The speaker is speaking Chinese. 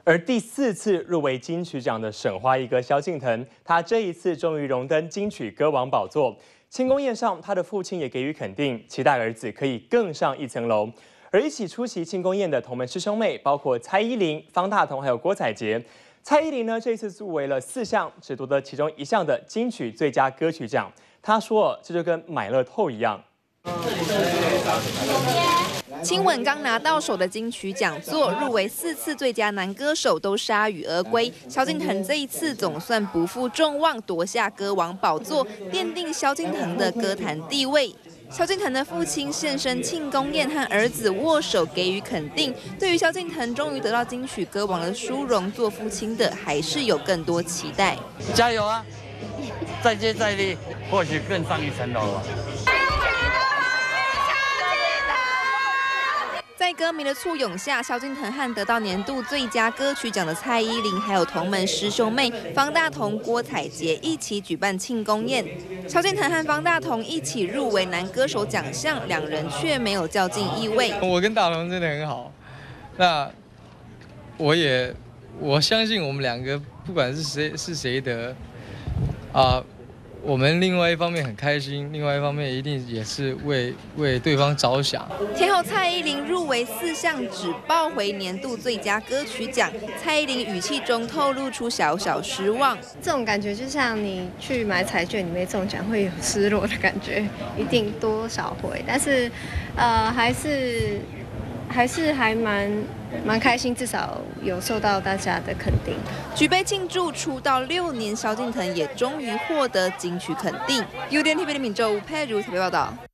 而第4次入围金曲奖的省花一哥萧敬腾，他这一次终于荣登金曲歌王宝座。庆功宴上，他的父亲也给予肯定，期待儿子可以更上一层楼。而一起出席庆功宴的同门师兄妹，包括蔡依林、方大同还有郭采洁。蔡依林呢，这次入围了4项，只夺得其中1项的金曲最佳歌曲奖。他说，这就跟买乐透一样。 亲吻刚拿到手的金曲讲座，入围4次最佳男歌手都铩羽而归。萧敬腾这一次总算不负众望，夺下歌王宝座，奠定萧敬腾的歌坛地位。萧敬腾的父亲现身庆功宴，和儿子握手给予肯定。对于萧敬腾终于得到金曲歌王的殊荣，做父亲的还是有更多期待。 加油啊！再接再厉，或许更上一层楼了。 在歌迷的簇拥下，萧敬腾和得到年度最佳歌曲奖的蔡依林，还有同门师兄妹方大同、郭采洁一起举办庆功宴。萧敬腾和方大同一起入围男歌手奖项，两人却没有较劲意味。 我跟大同真的很好，那我相信我们两个不管是谁得我们另外一方面很开心，另外一方面一定也是为对方着想。 天后蔡依林入围4项，只抱回年度最佳歌曲奖。蔡依林语气中透露出小小失望。 这种感觉就像你去买彩券，你没中奖会有失落的感觉，一定多少会。但是，还蛮开心，至少有受到大家的肯定。 举杯庆祝出道6年，萧敬腾也终于获得金曲肯定。UDN TV 的闵周吴佩如特别报道。